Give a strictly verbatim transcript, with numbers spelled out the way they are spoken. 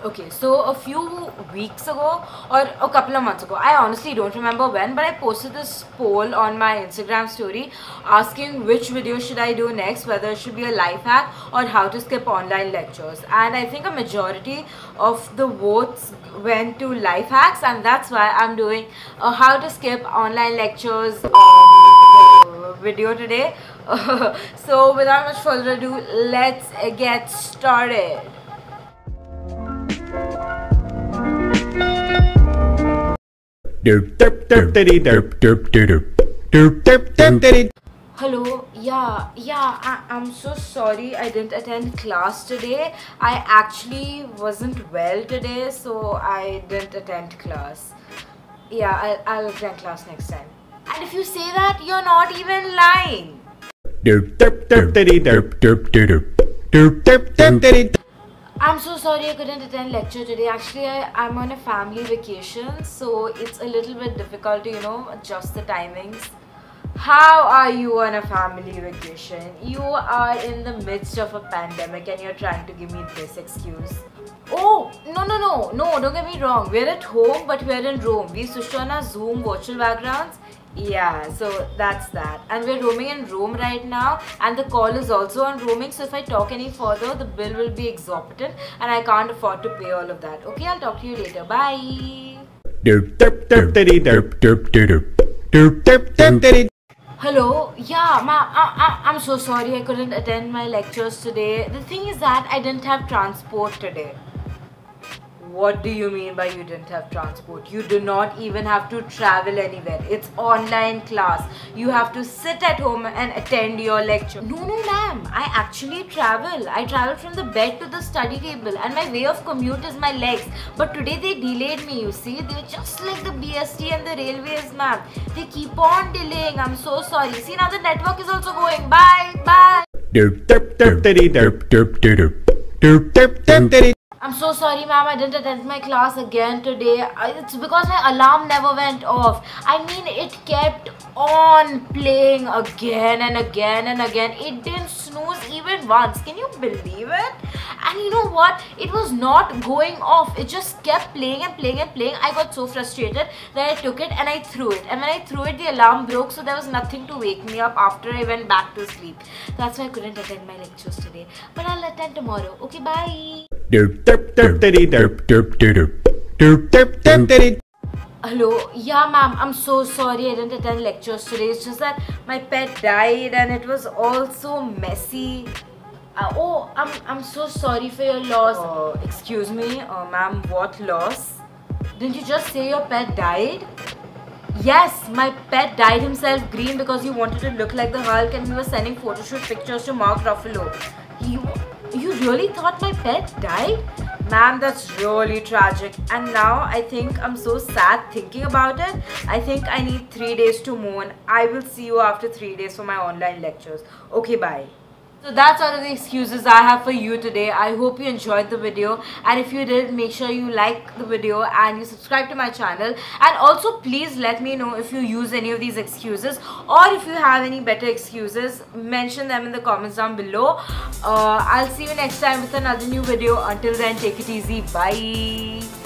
Okay, so a few weeks ago or a couple of months ago, I honestly don't remember when, but I posted this poll on my Instagram story asking which video should I do next, whether it should be a life hack or how to skip online lectures. And I think a majority of the votes went to life hacks, and that's why I'm doing a how to skip online lectures um, video today. So without much further ado, let's get started. Hello, yeah, yeah, I, I'm so sorry I didn't attend class today. I actually wasn't well today, so I didn't attend class. Yeah, I'll, I'll attend class next time. And if you say that, you're not even lying. I'm so sorry I couldn't attend lecture today. Actually, I, I'm on a family vacation, so it's a little bit difficult to, you know, adjust the timings. How are you on a family vacation? You are in the midst of a pandemic and you're trying to give me this excuse. Oh, no, no, no, no, don't get me wrong. We're at home, but we're in Rome. We switched on our Zoom virtual backgrounds. Yeah, so that's that. And we're roaming in Rome right now, and the call is also on roaming. So if I talk any further, the bill will be exorbitant and I can't afford to pay all of that. Okay, I'll talk to you later. Bye. Hello, yeah, ma'am, I, I, I'm so sorry I couldn't attend my lectures today. The thing is that I didn't have transport today. What do you mean by you didn't have transport? You do not even have to travel anywhere. It's online class. You have to sit at home and attend your lecture. No, no, ma'am. I actually travel. I travel from the bed to the study table, and my way of commute is my legs. But today they delayed me, you see. They're just like the B S T and the railways, ma'am. They keep on delaying. I'm so sorry. See, now the network is also going. Bye, bye. I'm so sorry, ma'am. I didn't attend my class again today. It's because my alarm never went off. I mean, it kept on playing again and again and again. It didn't snooze even once. Can you believe it? And you know what? It was not going off. It just kept playing and playing and playing. I got so frustrated that I took it and I threw it. And when I threw it, the alarm broke, so there was nothing to wake me up after I went back to sleep. That's why I couldn't attend my lectures today. But I'll attend tomorrow. Okay, bye. Hello, yeah, ma'am, I'm so sorry I didn't attend lectures today. It's just that my pet died and it was all so messy. Uh, oh, I'm, I'm so sorry for your loss. Uh, excuse me, uh, ma'am, what loss? Didn't you just say your pet died? Yes, my pet dyed himself green because he wanted to look like the Hulk, and we were sending photoshoot pictures to Mark Ruffalo. You, you really thought my pet died? Ma'am, that's really tragic. And now I think I'm so sad thinking about it. I think I need three days to mourn. I will see you after three days for my online lectures. Okay, bye. So that's all of the excuses I have for you today. I hope you enjoyed the video, and if you did, make sure you like the video and you subscribe to my channel. And also please let me know if you use any of these excuses, or if you have any better excuses, mention them in the comments down below. Uh, I'll see you next time with another new video. Until then, take it easy. Bye.